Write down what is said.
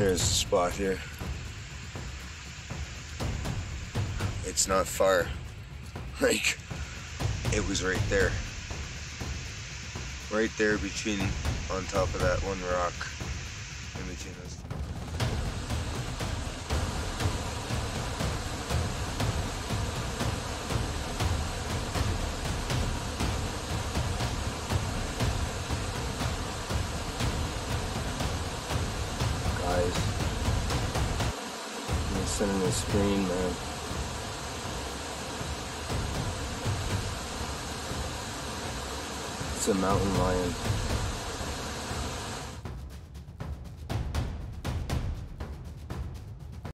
Here's the spot here. It's not far. Like, it was right there. Right there between, on top of that one rock. In between us. Guys, I'm sending the screen, man. It's a mountain lion.